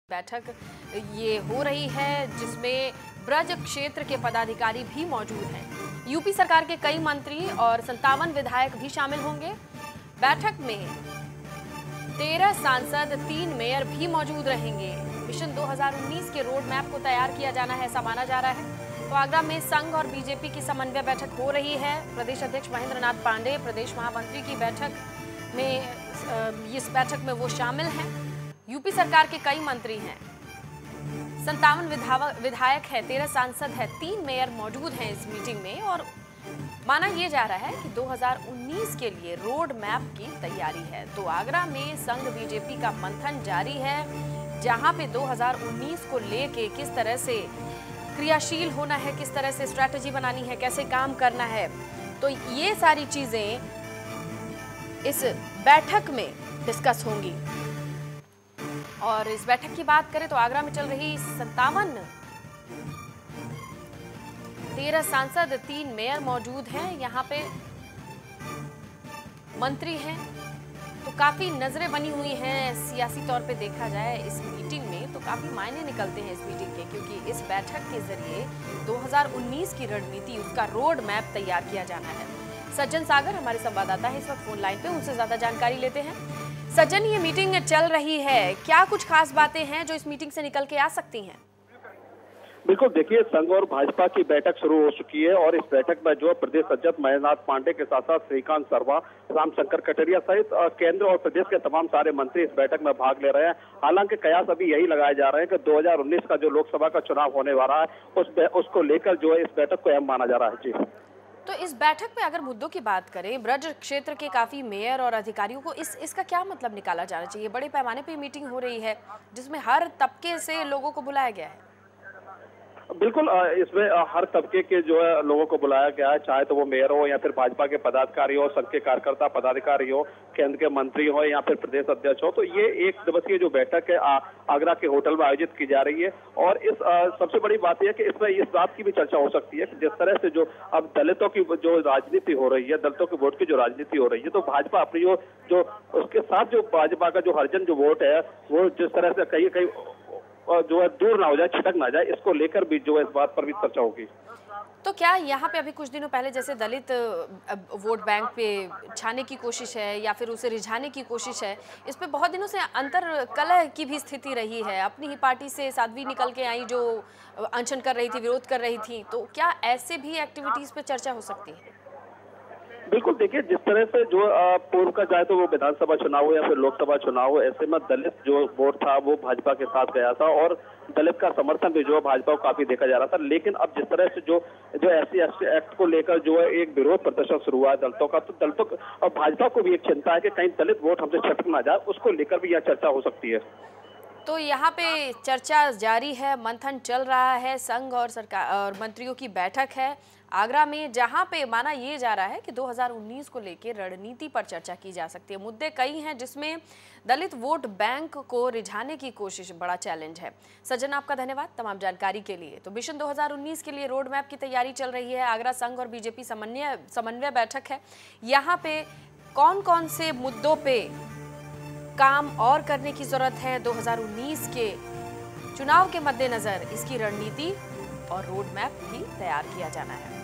बैठक ये हो रही है जिसमें ब्रज क्षेत्र के पदाधिकारी भी मौजूद हैं। यूपी सरकार के कई मंत्री और 57 विधायक भी शामिल होंगे। बैठक में 13 सांसद, 3 मेयर भी मौजूद रहेंगे। मिशन 2019 के रोड मैप को तैयार किया जाना है, ऐसा माना जा रहा है। तो आगरा में संघ और बीजेपी की समन्वय बैठक हो रही है। प्रदेश अध्यक्ष महेंद्र नाथ पांडे प्रदेश महामंत्री की बैठक में इस बैठक में वो शामिल हैं। यूपी सरकार के कई मंत्री हैं, 57 विधायक है, 13 सांसद है, 3 मेयर मौजूद हैं इस मीटिंग में। और माना यह जा रहा है कि 2019 के लिए रोड मैप की तैयारी है। तो आगरा में संघ बीजेपी का मंथन जारी है, जहां पे 2019 को लेके किस तरह से क्रियाशील होना है, किस तरह से स्ट्रैटेजी बनानी है, कैसे काम करना है। तो ये सारी चीजें इस बैठक में डिस्कस होंगी। और इस बैठक की बात करें तो आगरा में चल रही 57 13 सांसद, 3 मेयर मौजूद हैं। यहाँ पे मंत्री हैं, तो काफी नजरें बनी हुई हैं। सियासी तौर पे देखा जाए इस मीटिंग में तो काफी मायने निकलते हैं इस मीटिंग के, क्योंकि इस बैठक के जरिए 2019 की रणनीति, उसका रोड मैप तैयार किया जाना है। सज्जन सागर हमारे संवाददाता है इस वक्त फोन लाइन पे, उनसे ज्यादा जानकारी लेते हैं। सज्जन, ये मीटिंग चल रही है, क्या कुछ खास बातें हैं जो इस मीटिंग से निकल के आ सकती हैं? बिल्कुल, देखिए, संघ और भाजपा की बैठक शुरू हो चुकी है और इस बैठक में जो प्रदेश अध्यक्ष महेंद्र नाथ पांडे के साथ साथ श्रीकांत शर्मा, रामशंकर कटरिया सहित केंद्र और प्रदेश के तमाम सारे मंत्री इस बैठक में भाग ले रहे हैं। हालांकि कयास अभी यही लगाए जा रहे हैं कि 2019 का जो लोकसभा का चुनाव होने वाला है उसको लेकर जो है इस बैठक को अहम माना जा रहा है। जी, तो इस बैठक में अगर मुद्दों की बात करें, ब्रज क्षेत्र के काफी मेयर और अधिकारियों को इसका क्या मतलब निकाला जाना चाहिए? बड़े पैमाने पे मीटिंग हो रही है जिसमें हर तबके से लोगों को बुलाया गया है। बिल्कुल, इसमें हर तबके के जो है लोगों को बुलाया गया है, चाहे तो वो मेयर हो या फिर भाजपा के पदाधिकारी हो, संघ के कार्यकर्ता पदाधिकारी हो, केंद्र के मंत्री हो या फिर प्रदेश अध्यक्ष हो। तो ये एक दिवसीय जो बैठक है आगरा के होटल में आयोजित की जा रही है। और इस सबसे बड़ी बात यह है कि इसमें इस बात की भी चर्चा हो सकती है कि जिस तरह से जो अब दलितों की जो राजनीति हो रही है, दलितों के वोट की जो राजनीति हो रही है, तो भाजपा अपनी जो उसके साथ जो भाजपा का जो हरिजन जो वोट है वो जिस तरह से कहीं कहीं जो है दूर ना हो जाए, छिटक ना जाए, इसको लेकर भी जो है इस बात पर भी चर्चा होगी। तो क्या यहाँ पे अभी कुछ दिनों पहले जैसे दलित वोट बैंक पे छाने की कोशिश है या फिर उसे रिझाने की कोशिश है, इस पे बहुत दिनों से अंतर कलह की भी स्थिति रही है। अपनी ही पार्टी से साध्वी निकल के आई जो अनशन कर रही थी, विरोध कर रही थी, तो क्या ऐसे भी एक्टिविटीज पे चर्चा हो सकती है? बिल्कुल, देखिए, जिस तरह से जो पूर्व का जाए तो वो विधानसभा चुनाव हो या फिर लोकसभा चुनाव हो, ऐसे में दलित जो वोट था वो भाजपा के साथ गया था और दलित का समर्थन भी जो है भाजपा को काफी देखा जा रहा था। लेकिन अब जिस तरह से जो SC/ST एक्ट को लेकर जो है एक विरोध प्रदर्शन शुरू हुआ है दलितों का, तो दलितों और भाजपा को भी एक चिंता है कि कहीं दलित वोट हमसे छटक ना जाए, उसको लेकर भी यह चर्चा हो सकती है। तो यहाँ पे चर्चा जारी है, मंथन चल रहा है, संघ और सरकार और मंत्रियों की बैठक है आगरा में, जहाँ पे माना ये जा रहा है कि 2019 को लेकर रणनीति पर चर्चा की जा सकती है। मुद्दे कई हैं जिसमें दलित वोट बैंक को रिझाने की कोशिश बड़ा चैलेंज है। सज्जन, आपका धन्यवाद तमाम जानकारी के लिए। तो मिशन 2019 के लिए रोड मैप की तैयारी चल रही है। आगरा संघ और बीजेपी समन्वय बैठक है। यहाँ पे कौन कौन से मुद्दों पे काम और करने की जरूरत है, 2019 के चुनाव के मद्देनजर इसकी रणनीति और रोड मैप भी तैयार किया जाना है।